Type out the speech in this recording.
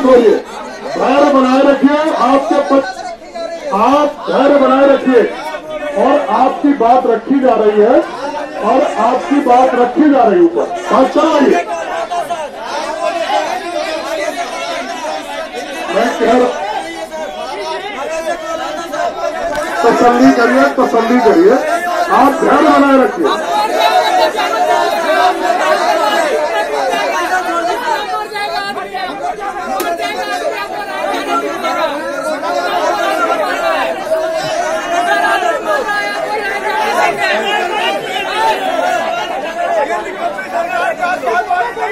शांत होइए, धैर्य बनाए रखिए। आप धैर्य बनाए रखिए और आपकी बात रखी जा रही है और आपकी बात रखी जा रही है ऊपर। बात चल रही है। मैं कह रहा, तसल्ली करिए, तसल्ली करिए, आप धैर्य बनाए रखिए।